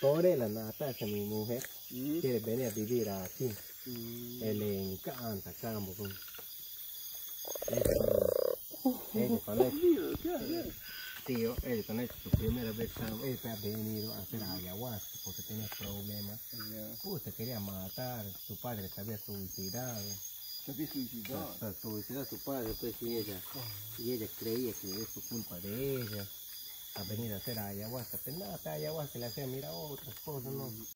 Por la nata de mi mujer quiere venir a vivir aquí. Le encanta campo. Ella con él. Tío, él con él, su primera vez, él ha venido a hacer ayahuasca porque tenía problemas. Se quería matar, su padre se había suicidado. ¿Se había suicidado? Se suicidó su padre, pues, y ella creía que es su culpa de ella. A venir a hacer ayahuasca, pero nada, ayahuasca le hacía, mira otras cosas, ¿no?